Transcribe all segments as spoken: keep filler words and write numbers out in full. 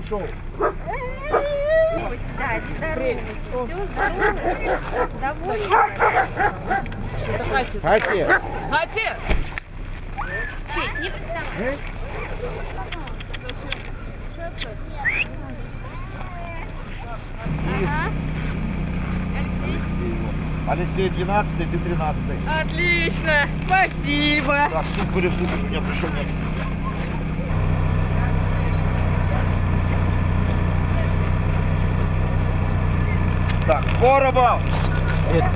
ушел. Да, здоровый. Все здорово. Довольно. Что-то хатит. Хатит. Хатит. Честь, не приставай. Ага. Алексей. Алексей двенадцатый, ты тринадцатый. Отлично, спасибо. Так, Сухарев, Сухарев у меня пришел. Нет. Так, Коробов. Это.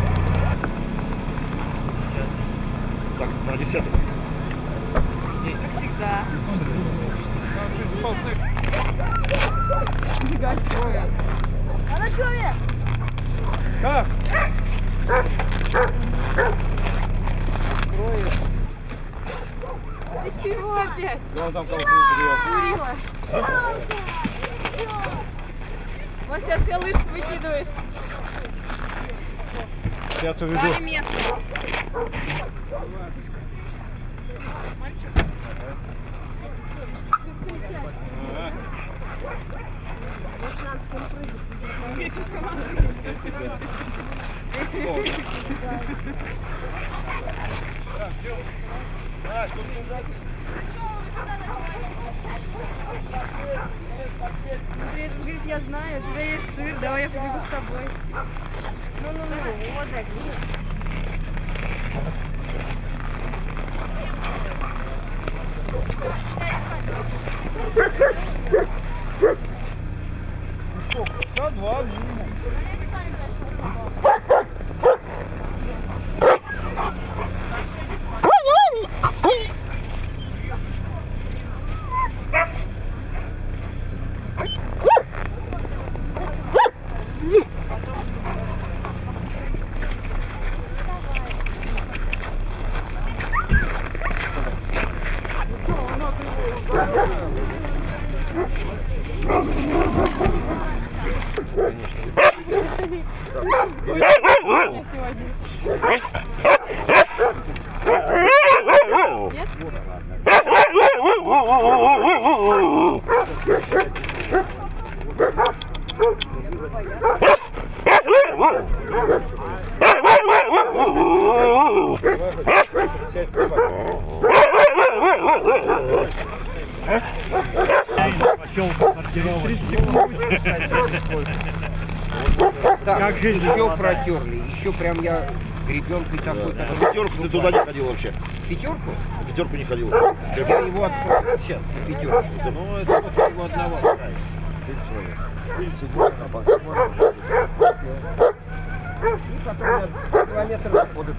Так, на десятый. Как всегда. А на человек? Как? Ты чего опять? Да он там кого-то жрет. Курила. Он сейчас все лыжи выкидывает. Сейчас уведу. Дали место. Может, надо с ним прыгать. Видите, все говорит, я знаю, у тебя есть сыр, давай я побегу с тобой. Ну-ну-ну, вот такие. Часа два минимум. Так, еще протерли, еще прям я гребенкой такой. Да. Пятерку ты туда не ходил вообще? Пятерку? На пятерку не ходил. Я его отправил сейчас на пятерку. Ну, это вот его одного отправить. И потом я километр подыцал.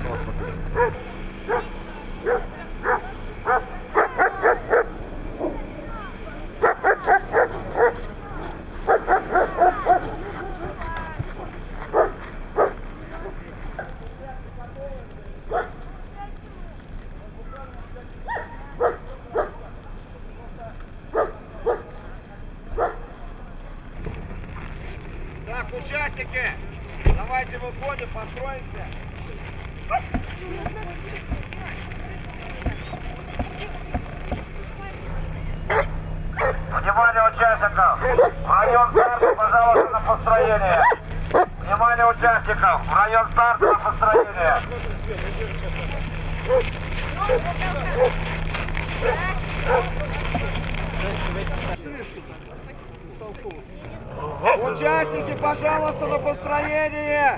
Так, участники, давайте выходим, построимся. Внимание участников! В район старта, пожалуйста, на построение! Внимание участников! В район старта на построение! Участники, пожалуйста, на построение!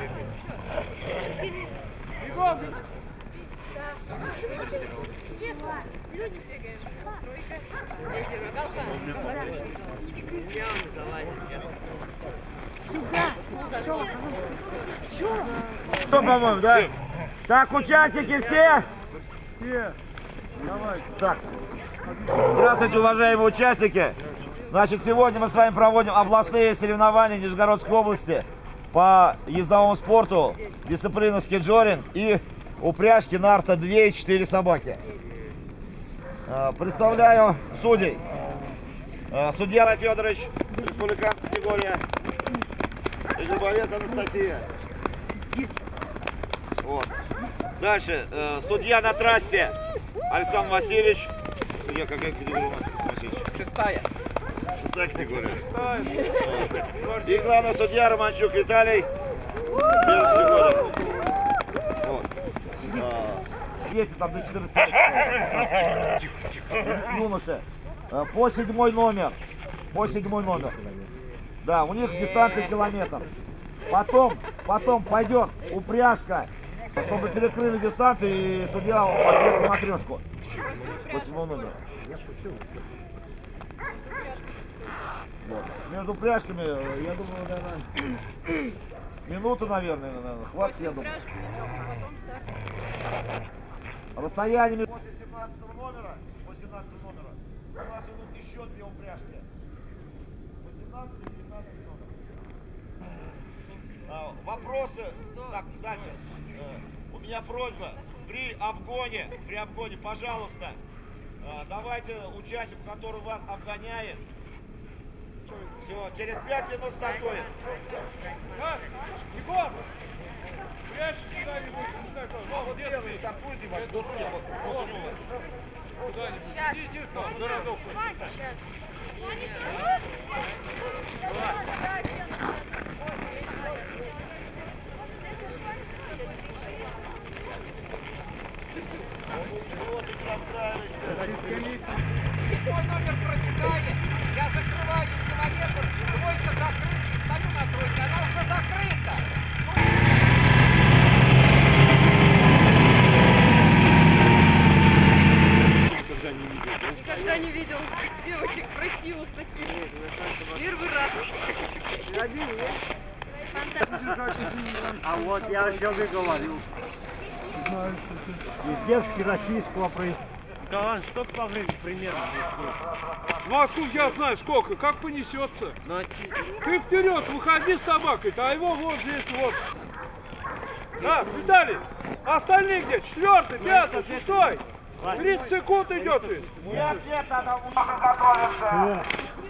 Люди бегают. Что, по-моему, да? Так, участники все? Все. Давай. Так. Здравствуйте, уважаемые участники. Значит, сегодня мы с вами проводим областные соревнования Нижегородской области по ездовому спорту, дисциплину скейджоринг и упряжки нарта две и четыре собаки. Представляю судей. Судья Анатолий Федорович, республиканская категория. И Любовец Анастасия. Вот. Дальше. Судья на трассе Александр Васильевич. Судья какая категория у нас, Александр Васильевич? Шестая. Шестая категория. И главный судья Романчук Виталий. Первая категория. Вот. Есть там до четырнадцати лет. Юноша. По седьмой номер. По седьмой номер. Да, у них дистанция километр. Потом, потом пойдет упряжка, чтобы перекрыли дистанцию и судья ответил на матрешку. По седьмому номеру. Вот. Между упряжками, я думаю, наверное, минуту, наверное, наверное, хватит, я думаю. Расстояние после семнадцатого номера, после семнадцатого номера у нас идут еще две упряжки. восемнадцатый и девятнадцатый номер. А, вопросы? Так, дальше. Э, у меня просьба. При обгоне, при обгоне, пожалуйста, э, давайте участник, который вас обгоняет. Все, через пять минут стартует. Егор! Прячь сюда, Егор. Вот первый стартует, и вот, вот, вот, вот у него. Сейчас. Иди, там, за разок. Сейчас. Мой номер пробегает, я закрываю километр, тройка закрыта, стою на тройке, она уже закрыта. Никогда не видел девочек красивых таких. Первый раз. А вот я о чем и говорю. Издержки российского производства. Да, что по времени примерно? Ну откуда я знаю сколько, как понесется? Ты вперед, выходи с собакой-то, а его вот здесь вот. А, Виталий, остальные где? Четвертый, пятый, шестой. тридцать секунд идет ведь. Нет, нет, надо готовиться.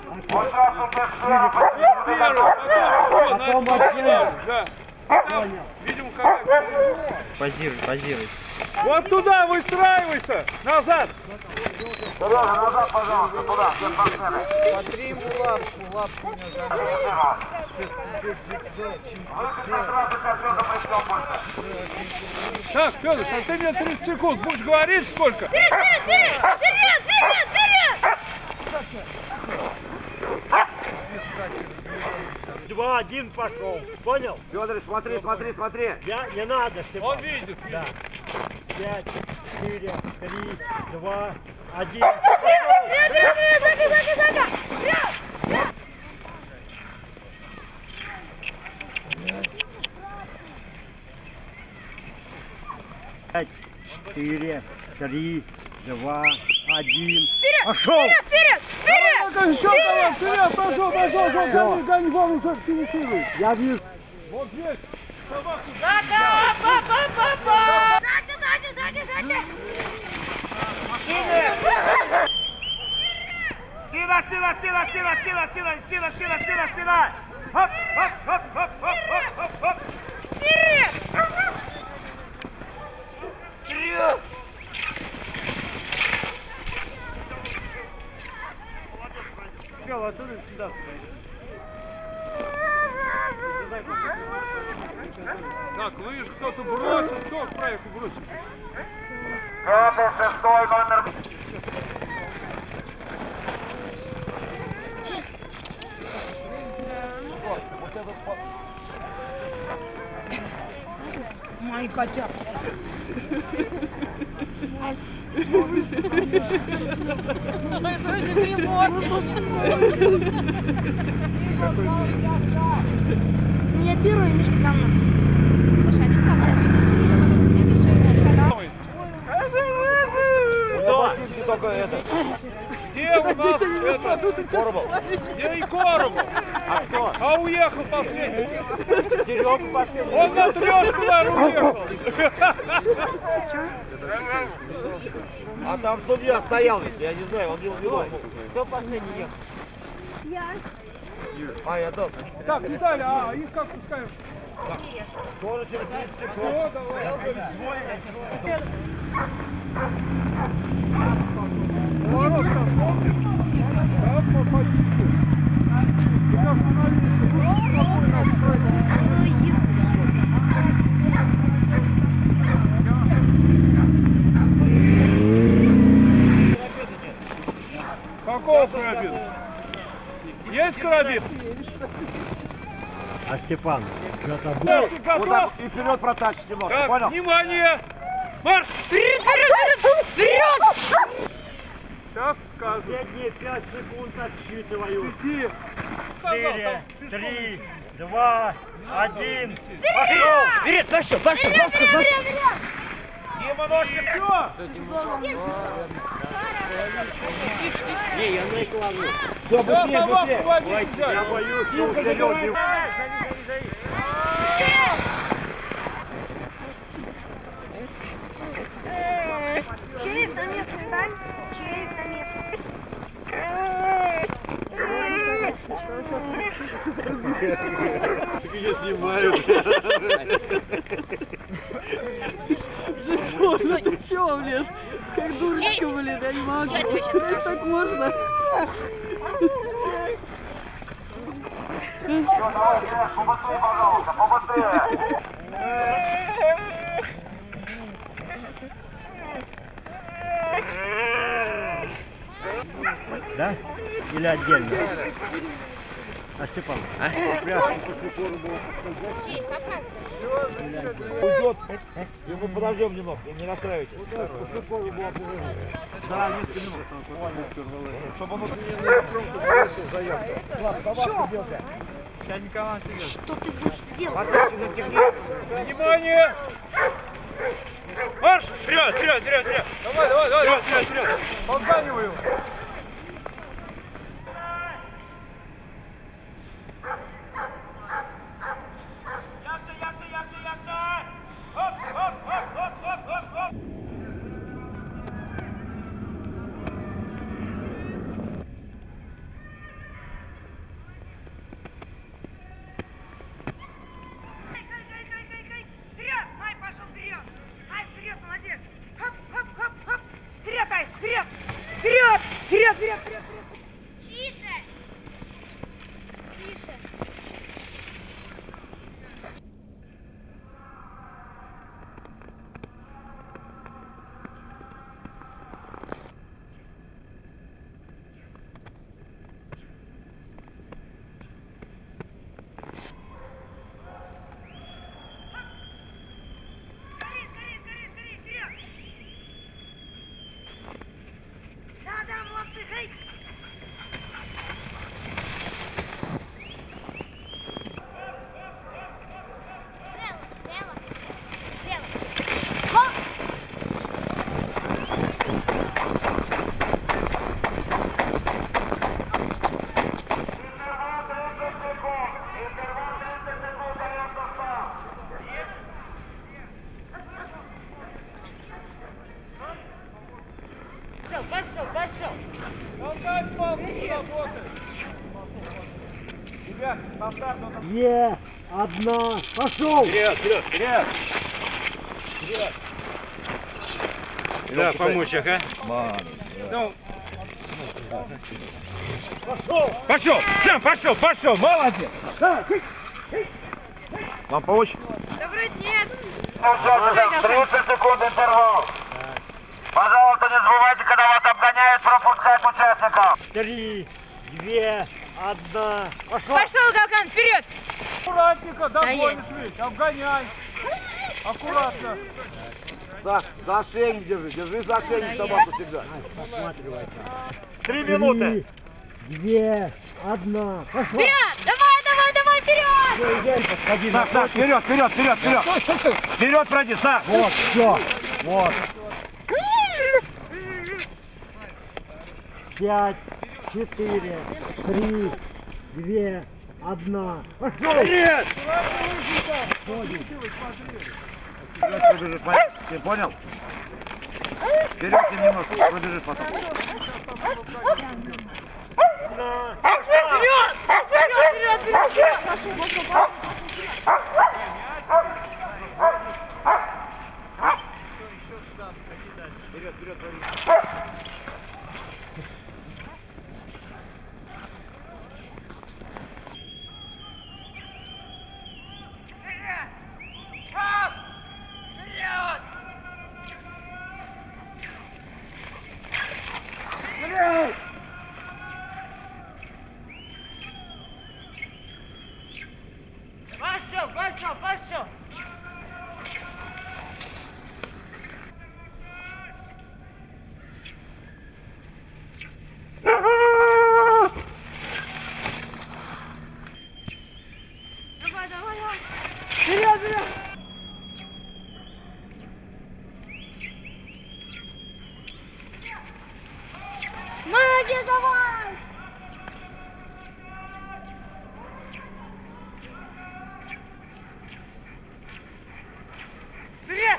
Первый, потом, потом, да. Там, видимо, какая-то... Позируй, позируй. Вот туда выстраивайся, назад. Сережа, назад, пожалуйста, туда, все спортсмены. Смотри ему лапку, лапку не заметил. Так, Федор, а ты мне тридцать секунд будешь говорить сколько? Вперед, вперед, вперед, вперед, вперед! Два, один пошел. Понял? Федор, смотри, смотри, смотри. Я, не надо, Степан. Он видит. Да. Пять, четыре, три, два, один. Вперед, вперед, вперед, сзади, сзади, сзади! Вперед! Пять, четыре, три, два, один. Вперед! Пошел! Вперед, вперед, вперед! Еще давай, вперед, пошел, пошел, пошел, гони, гони, гони, как сильно силой. Я вижу. Вот здесь, собаку. Сзади, па-па-па-па! Сзади, сзади, сзади, сзади! Стена, стена, стена, стена, стена, стена, стена, стена, стена, стена. Хоп, хоп, хоп, хоп, хоп, хоп, хоп, хоп. Вперед! Вперед! Все, оттуда сюда. Так, лыж кто-то бросил, кто проехал бросил? Пятый, шестой номер. Мои котята. Ой, слушай, прибор. Меня первый, Мишка за мной. Слушай, они Это ботинки только это. Где у нас это? Коробов. Где и Коробов? А кто? А уехал последний. Серега последний. Он на трешку, наверное, уехал. А там судья стоял ведь, я не знаю, он был виной. Кто последний ехал? Я. А, я тот. Так, Виталий, а их как пускаем? Тоже через тридцать секунд. О, давай. Поворот там, помнишь? Так, по позиции. Ты остановился, будешь спокойно отстраиваться. Какого карабина? Есть карабин? А Степан, что-то было? Да, Вот готов? так и вперед протащишь немножко, Так, понял? внимание! Марш! Вперед, вперед, вперед! Вперед! Сейчас скажу. Последние пять секунд отсчитываю. Иди. Четыре, три, два, один. Пошел! Вперед, пошел, пошел, пошел, пошел. Дима, ножки! Не, я на рекламу. Все, Да, быстрее, собаку быстрее! водить Я нельзя. боюсь, что вперед не... Через на место стань. Через на место. Меня снимают. Жестко, ничего, блин. Как дурочка, блин, я не могу. Как так можно? Побыстрее, пожалуйста, побыстрее! Да? Или отдельно? А Степан? Пряжку после формы. Уйдет, и мы подождем немножко, не расстраивайтесь. Да, несколько минут. Чтобы он Что ты будешь делать? подсадки застегни. Внимание! Марш! Вперед, вперед, вперед, вперед! Давай, давай, давай! Вперед, вперед, вперед! Подгонивай его! Вперед! Ай, пошел вперед! Ай, вперед, молодец! Хоп, хоп, хоп, хоп! Вперед, Ай, вперед! Вперед! Вперед, вперед, вперед, вперед! Тише! Тише! Скорей, скорей, скорей, скорей, вперед! Да, да, молодцы, хей! Слева, слева, слева. Хоп! Пошел, пошел, пошел! Толкать палку, работай! Ребят, со старта он Две, одна, пошел! Вперед, вперед, вперед! Да, помочь, ага. Ну, Пошел, сам пошел, пошел, молодец. вам помочь? Да вроде нет. тридцать секунд интервал. Пожалуйста, не забывайте, когда вас обгоняют, пропускать участников. Три, две, одна, пошел! Пошел, Галкан, вперед! аккуратненько, догонишь ведь, обгоняй! Аккуратно! За, за шею держи, держи за шею собаку всегда. Посматривай. Три минуты. Три, две, одна, пошел! Вперед! Давай, давай, давай, вперед! Саш, Саш, вперед, вперед, вперед, вперед. Вперед пройди, Саш. Вот, все, вот. Пять, четыре, три, две, одна, пошел! Вперед! Вперед пробежишь, ты понял? Вперед ты немножко пробежишь потом. Вперед! Вперед, вперед, вперед! Вперед, вперед, Вперед, вперед! Молодец, давай! Вперед!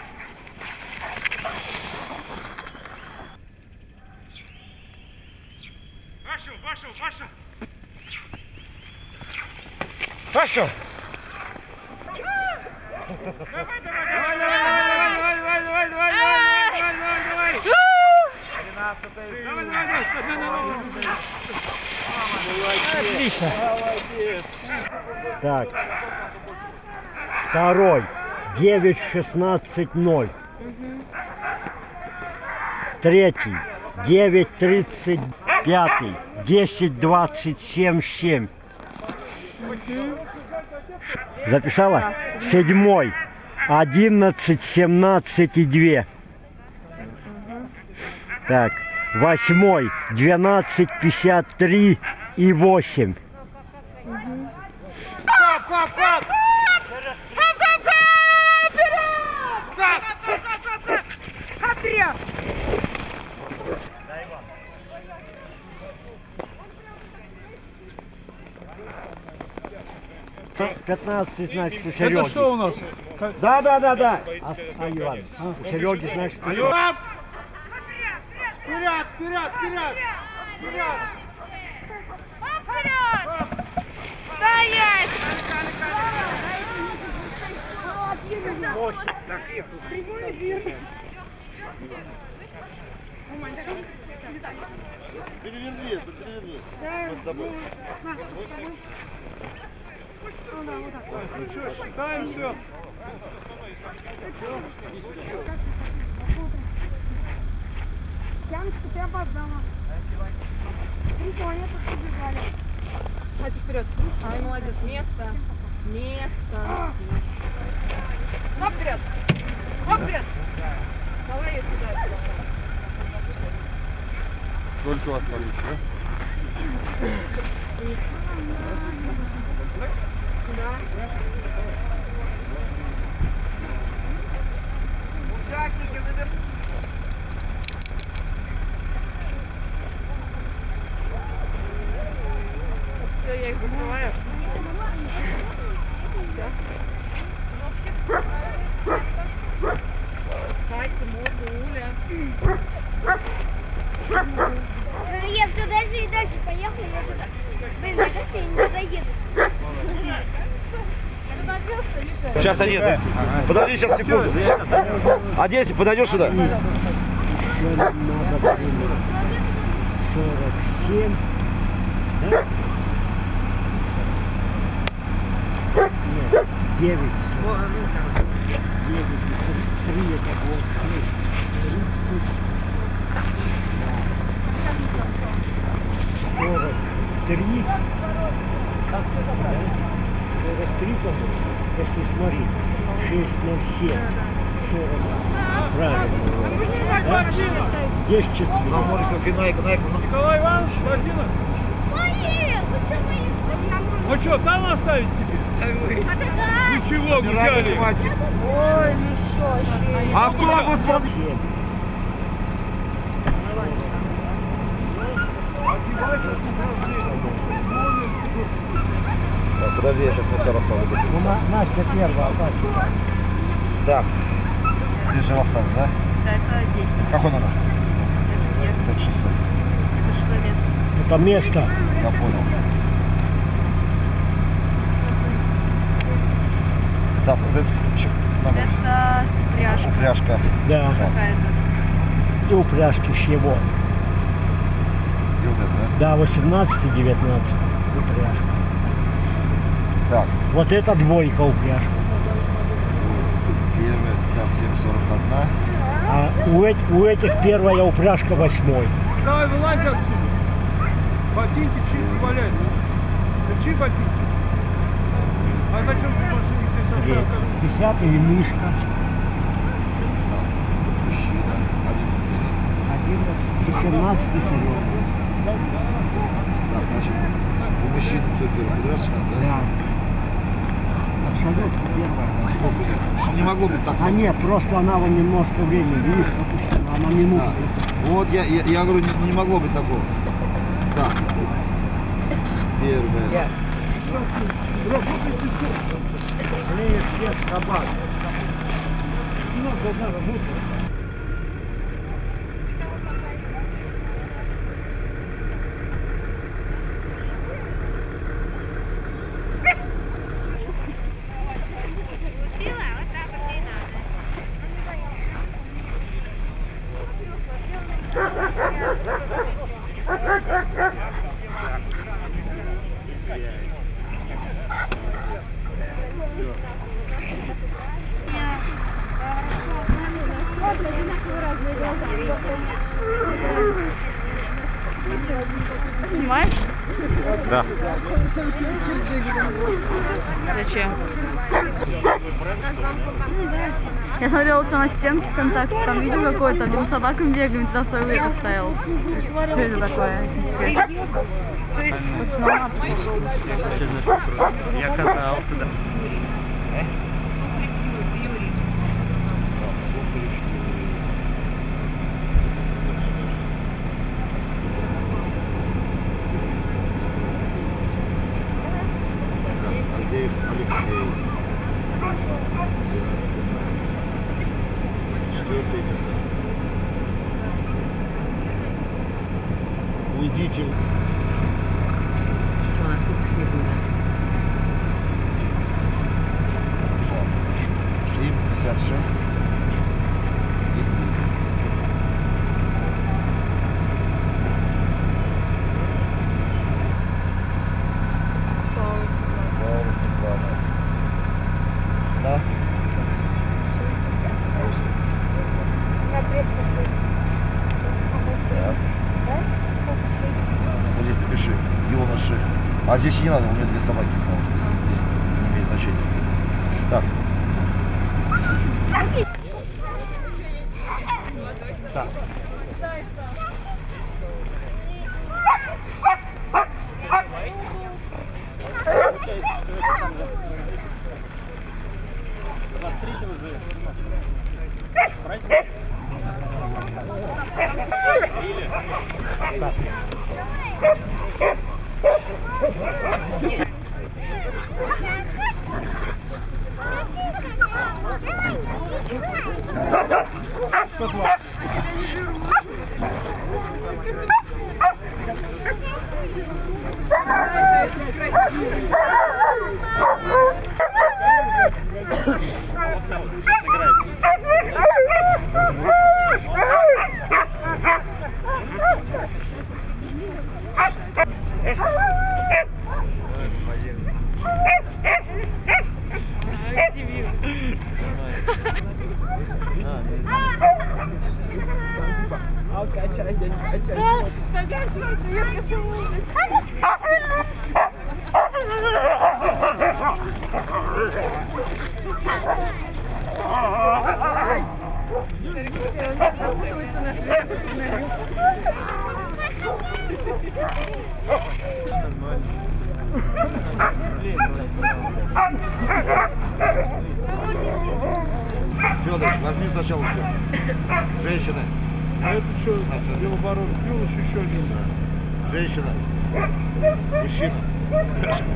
Пошел, пошел, пошел. Пошел. Давай, давай, давай, давай, давай, давай, давай, давай, давай, давай, давай. Отлично. Так. Второй. девять шестнадцать ноль. Третий. девять тридцать пятый. десять двадцать семь семь. Записала? Седьмой. одиннадцать семнадцать и два. Так. Восьмой. двенадцать пятьдесят три и восемь. Кап, кап, кап! Вперед! пятнадцать, значит, у Это Сереги. что у нас? Да, да, да, да. А, а Иван? У Сереги, значит, Кап! Вперед, вперед, вперед! Вперед! Вперед! Стоять! Переверни, переверни. Мы с тобой. Ну что, считаем все. Яночка, ты опоздала. Прикольно, как побежали. Давайте вперед. Ай, молодец. Место. Место. Хоп, вперед. Хоп, вперед. Давай я сюда. Сколько у вас получится? Да. Все, я их закрываю. Все. Катя, Морда, Уля. Я все дальше и дальше поехал, я туда. Блин, мне кажется, я не туда еду. Сейчас один. Подожди сейчас секунду. Оденься, подойдешь сюда. еще надо сорок семь. Да? Нет, девять. девять. три это вот. сорок три. сорок три, по-моему. Если смотри. шесть ноль семь. сорок. Правильно. Да? десять четыре. На море как и Найк, Найк. Николай Иванович, Владимир. Ну что, там оставить тебе? Ничего, взяли. Ой, ну что, Автобус вот. Так, подожди, я сейчас места расставлю. Ну, На- Настя первая, а так. Так. Здесь же расставлю, да? Да, это дети. Какой номер? Это нет, Это шестой. это шестое место. Это место. Я понял. Так, вот это ч- номер. Это пряжка Пряжка. Да. какая-то. И упряжки всего. И вот это, Да, восемнадцать и девятнадцать. Упряжка. да? Так, Вот это двойка упряжка. первый, так, семь сорок один. А у, эт- у этих первая упряжка восьмой. Давай, вылазь отсюда. Ботинки чьи валяются. Это чьи ботинки? А зачем ты в машине здесь оставил? Десятый и мышка. Мужчина, одиннадцатый. Одиннадцатый и семнадцатый Серега. Так, значит, у мужчин только подрасно, да? Да. А Садовка первая. Не могло быть так. А нет, просто она вам немножко время, видишь, пропустила, она минуту. Да. Вот я, я, я говорю, не, не могло быть такого. Да. Первая. Клеит всех собак. Снимаешь? Да. Зачем? Я смотрела у тебя на стенке ВКонтакте, там видео какое-то, где он собакам бегает, туда свою лето ставил. Что это такое, если секрет? Я катался, да. Азеев Алексей. Четвертое место. Уйдите. Что, насколько их не будет? семь пятьдесят шесть. Да? Вот здесь напиши, юноши. А здесь не надо, у меня две собаки. Ну, здесь не имеет значения. Так. Так. Смотрите уже. Федорович, возьми сначала все. Женщины. А это что, Белобород юнош еще один? Да. Женщина. Мужчина. Пляшка.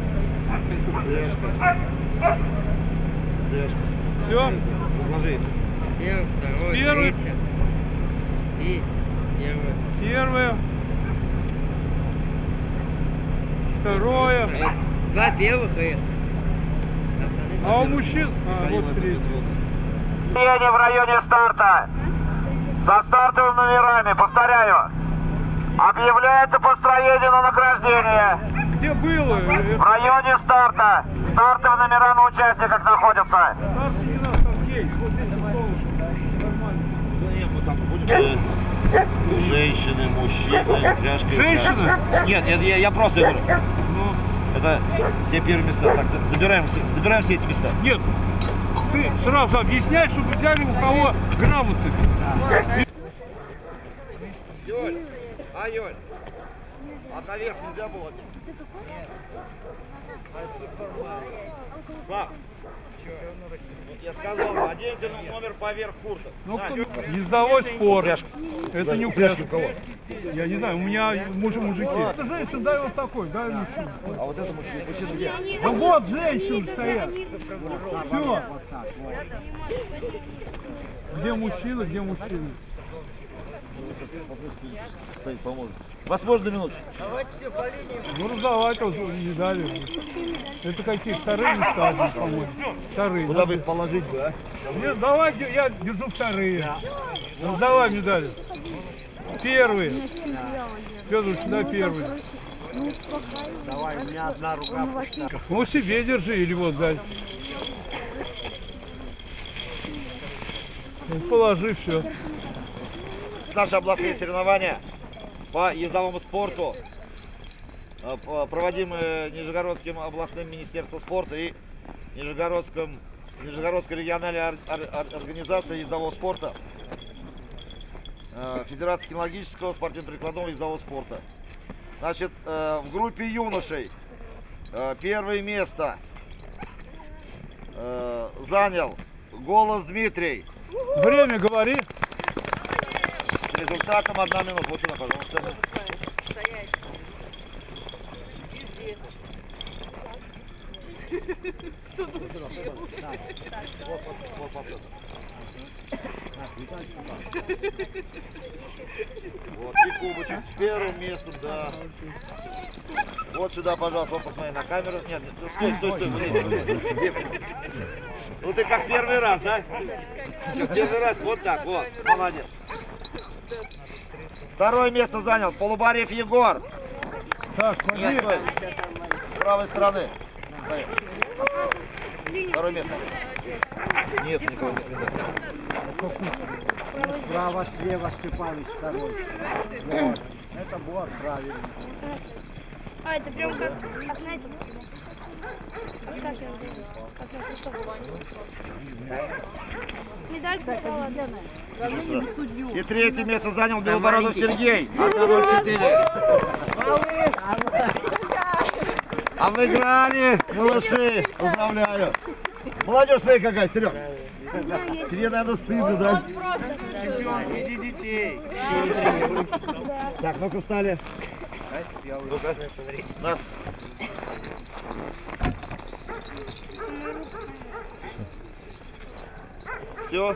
Пляшка. Все? Разложи. Первый, второй, Первый. третий. И первый. Первое. Второе. Два первых и... А у мужчин? А, вот третий. В районе старта. Со стартовыми номерами, повторяю. Объявляется построение на награждение. Где было? В районе старта. Стартовые номера на участниках находятся. Старт не надо, там кейс. Вот здесь нормально. Женщины, мужчины, пляшка. Женщина? Нет, это я, я просто говорю. Ну, Это все первые места. Так, за- забираем, все- забираем все эти места. нет. Ты сразу объясняй, чтобы взяли у кого грамоты. Юль, а Юль, а наверх нельзя было? Слав, Я сказал, оденьте номер поверх курток. Ну, ездовой спорт. Это не упряжка. Я не знаю, у меня муж, мужики. Это женщина, дай вот такой, дай мужчину. А вот это мужчина, мужчина где? Да вот женщины стоят. Все. Где мужчина, где мужчина? Стоит, поможет. Возможно, минуточку. Ну, раздавать вот медали. Это какие? Вторые стадии, по-моему. Вторые. Куда бы их положить бы, а? Нет, давай, я держу вторые. Раздавай медали. Первые. Федор, сюда первый. Давай, у меня одна рука пустая. Ну, себе держи или вот дай. Ну, положи все. Наши областные соревнования по ездовому спорту, проводимые Нижегородским областным министерством спорта и Нижегородском, Нижегородской региональной организацией ездового спорта, Федерации кинологического спортивно-прикладного ездового спорта. Значит, в группе юношей первое место занял Голос Дмитрий. Время говори. С результатом одна минута. Вот сюда, пожалуйста. Вот, и кубочек с первым местом, да. Вот сюда, пожалуйста, вот посмотри на камеру. Нет, нет, стой, стой, стой, смотри. Ну ты как первый раз, да? Как первый раз, вот так, вот, молодец. Второе место занял Полубарев Егор. Так, смотри. Нет, стой. С правой стороны. Стоит. Второе место. Нет, никого не видно. Справа, слева Степанович второй. Вот. Это бор, правильно. А, это прям как, как на этом. Как я делаю? Как на кроссовке. Медаль попала, да. И третье место занял Белобородов Сергей. одна ноль четыре. А выиграли, малыши. Поздравляю. Молодежь смотри какая, Серег. Тебе, наверное, стыдно, да? Чемпион среди детей. Так, ну-ка встали. Ну-ка. Нас. Все.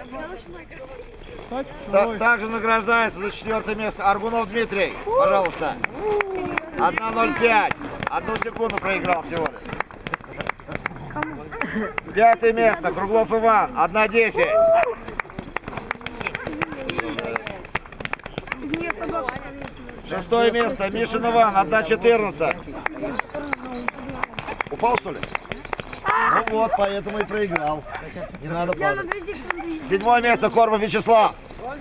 Так, также награждается за четвертое место Аргунов Дмитрий. Пожалуйста. одна ноль пять. Одну секунду проиграл всего лишь. Пятое место Круглов Иван. одна десять. Шестое место Мишин Иван. одна четырнадцать. Упал, что ли? Ну вот, поэтому и проиграл. Не надо падать. Седьмое место Кормов Вячеслав.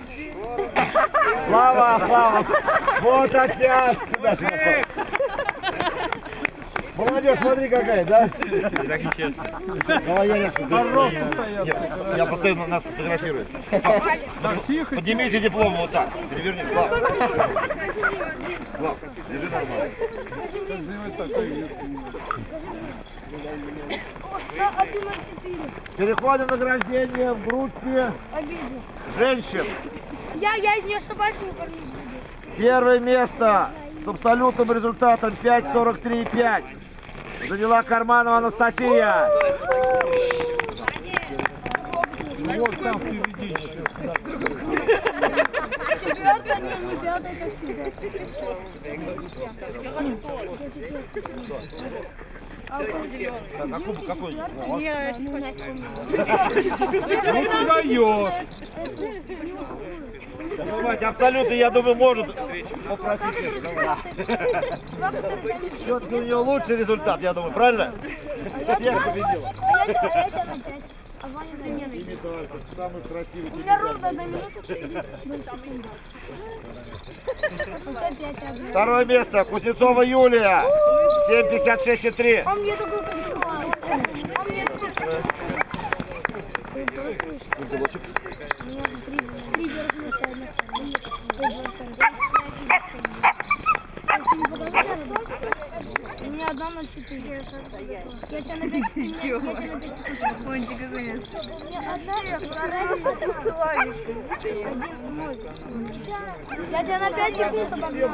Слава, Слава. Вот опять. Сюда, сюда, сюда. Молодежь, смотри какая, да? Так нечестно. Давай я резко. Пожалуйста, стоят. Я, я постоянно нас фотографирую. Так, тихо. Поднимите диплом вот так. Переверни. Слав. Слав, держи нормально. Переходим к награждению в группе женщин. Я, я из нее собачку кормить буду. Первое место с абсолютным результатом пять сорок три пять заняла Карманова Анастасия. Вот там впереди. Четвертое, не, не пятое, это сюда. Так, а кубок какой? Нет, Ну ты даешь. Давайте, абсолютно, я думаю, может попросить. Все-таки у нее лучший результат, я думаю, правильно? Я победила. А это, а это на пять. А Ваня на нет. Самый красивый. У меня ровно одна минута. Второе место Кузнецова Юлия. семь пятьдесят шесть три. А мне такой почему? А мне такой Уголочек. У меня три, три первых места, одна вторая. У меня одна на четыре. Я тебя на пять. Я тебя на пять секунд обогнал.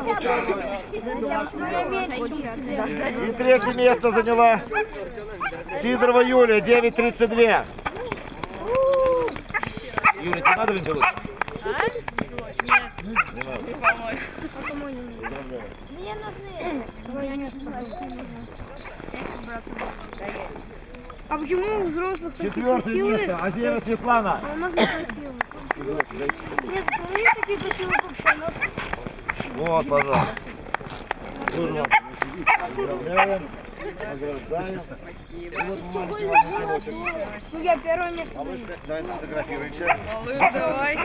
И третье место заняла Сидорова Юлия, девять тридцать два. Юля, тебе надо вентилировать? Мне нужны. А почему у взрослых такие Четвертое красивые? место, Азеева Светлана. А у нас не красивые. Нет, смотри, какие красивые кувшины. Вот, пожалуйста. Поздравляем. Награждаем. И вот маленький важный стрелочек. Ну я первое место. Малышка, давай сфотографируемся. Малыш, давай.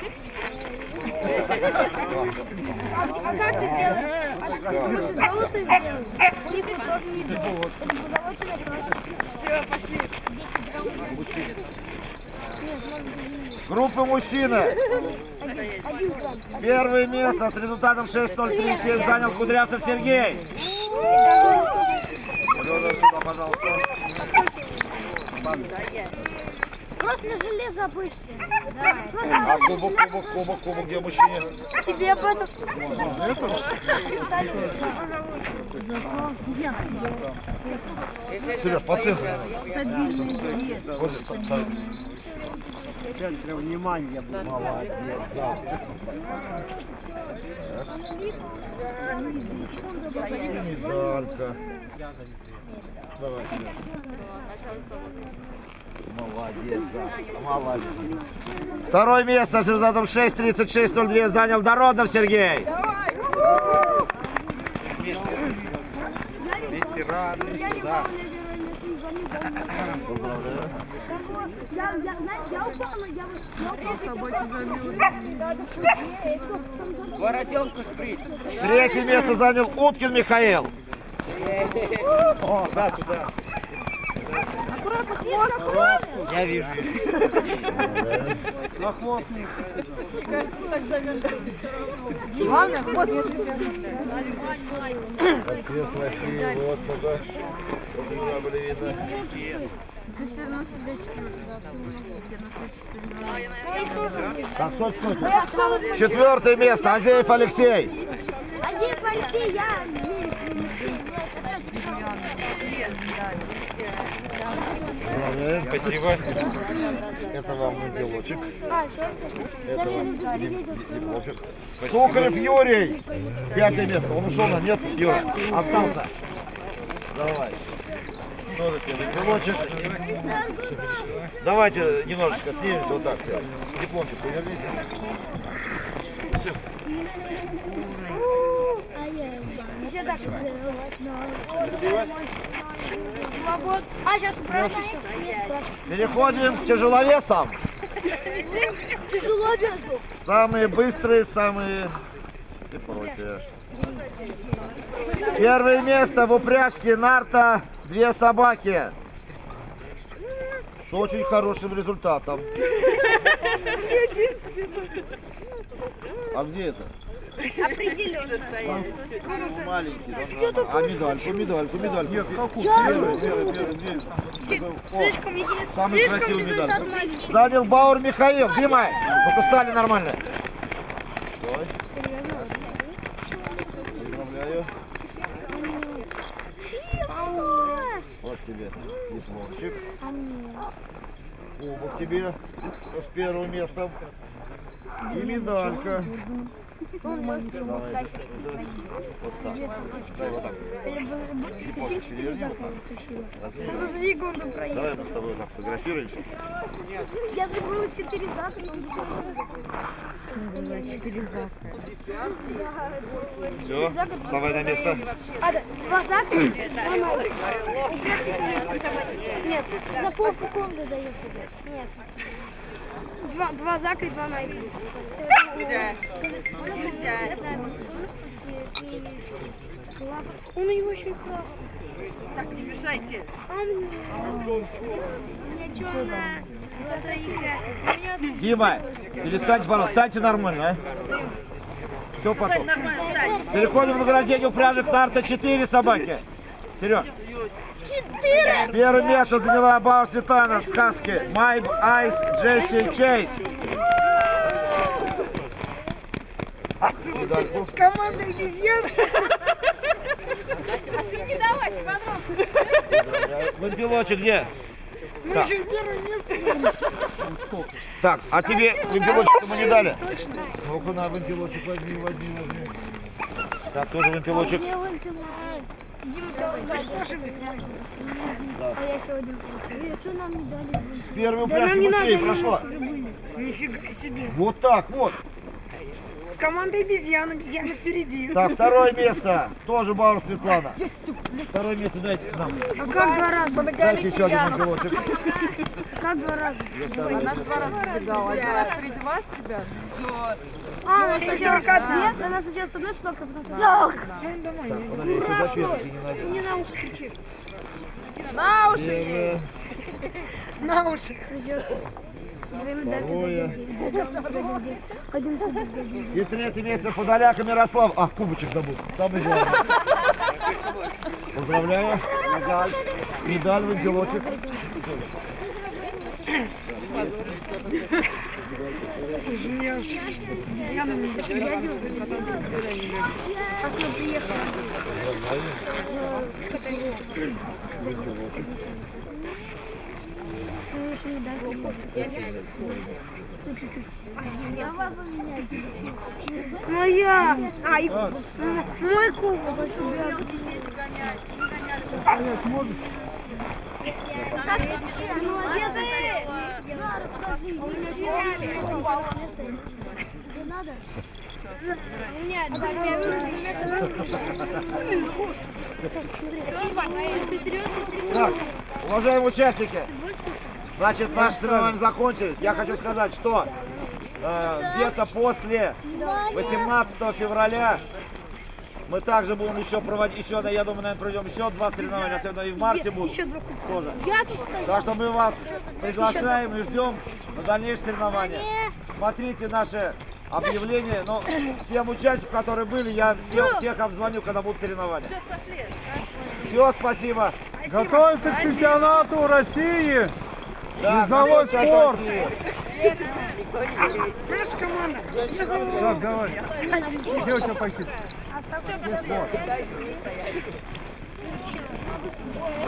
А, а как ты сделаешь? А ты просто золото сделаешь? У них тоже не делают. Позолоченное просто. Все, пошли. Группа мужчины. Первое место с результатом шесть ноль три семь занял Кудрявцев Сергей. Сережа, сюда, пожалуйста. Просто на железо обычное. А кубок, кубок, кубок, кубок, где мужчине? Тебе об этом. Сереж, по центру. В центре внимания был. Молодец, да. Медалька. Давай, Сереж. Молодец, да. Молодец. Второе место с результатом шесть тридцать шесть ноль два занял Дороднов Сергей. Ветеран. Да. Я, я, знаешь, я упала, но я вот... Воротелку сприть. Третье место занял Уткин Михаил. О, да, сюда. Я вижу. На хвост не кажется, так завяжется. Главное, хвост не завяжется. Отец Василий, вот пока. Чтобы не были видно. Ты все равно себя Так, точно. Четвертое место. Азеев Алексей. Азеев Алексей, я Азеев Алексей. Спасибо. Это вам ангелочек. А, еще Это дипломчик. Сухарев Юрий. Пятое место. Он ушел на нет. Юра, остался. Давай. Тоже тебе дипломчик. Давайте немножечко снимемся вот так. Все. Дипломчик поверните. Все. Еще так. Свобод. А, сейчас упражняемся. Переходим к тяжеловесам. Тяжеловесу. Самые быстрые, самые и прочее. Первое место в упряжке нарта две собаки. С очень хорошим результатом. А где это? Определенно. Маленький. Да, а медальку, медальку, медальку. Нет, какую? Первый, первый, первый. Слишком единиц. Самый красивый медаль. Занял Бауэр Михаил. Дима, ну-ка стали нормально. Давай. Поздравляю. Вот тебе дипломчик. Кубок тебе с первым местом. И медалька. Давай, вот так. Дай вот так. Дипломчик переверни вот так. Секунду проехал. Давай мы с тобой вот так сфотографируемся. Я забыла четыре зака. Все, вставай на место. А, да, два зака? Нет, за полсекунды даю тебе. Нет. Два, два зака и два найка. Он его очень классный. Так, не мешайте. А мне... Мне черная золотая игра. Дима, перестаньте, пожалуйста, станьте нормально, а? Все потом. Нормально, встань. Переходим к награждению упряжек нарта четыре собаки. Вперед. Четыре. Первое место заняла Бауэр Светлана с Хаски. My Eyes Джесси Чейз. С командой обезьян. А ты не давай подробности. Вымпелочек где? Мы Так. же первое место. Так, а тебе вымпелочек мы не дали? Ну-ка на вымпелочек возьми, возьми, возьми. Так, тоже вымпелочек. Дима, да что же вы смотрите? А я сегодня получил. Что нам не дали? Первую пляжку быстрее прошла. Нифига себе. Вот так вот. С командой обезьян. Обезьяна впереди. Так, второе место. Тоже Бауэр Светлана. Второе место дайте нам. А как два раза? Дайте еще один вымпелочек. Как два раза? Она же два раза сбегала. Один раз среди вас, ребят. А, семь сорок один. Нет, она сначала с одной стороны, потом с другой. Всем домой. Подожди, еще записывайте, не надо. Не на уши кричи. На уши! Первое, На уши. второе. Один сюда, один. И третье место Подоляк и Мирослав. А, кубочек забыл. Самый главный. Поздравляю. Медаль. Медаль, вымпелочек. Слушай, мне аж что с обезьянами не Как мы приехали? Моя! А, и... Мой кубок. Молодец! Не надо? Нет, Так, уважаемые участники, значит, наши соревнования закончились. Я хочу сказать, что э, где-то после восемнадцатого февраля мы также будем еще проводить, еще, я думаю, наверное, проведем еще два соревнования, особенно и в марте будут тоже. Так что мы вас приглашаем и ждем на дальнейшие соревнования. Смотрите наши объявления, но всем участникам, которые были, я всех, всех обзвоню, когда будут соревнования. Все, спасибо. Готовимся к чемпионату России. Да, Низовой спорт. Наша команда. Так, давай. Где у тебя пакет?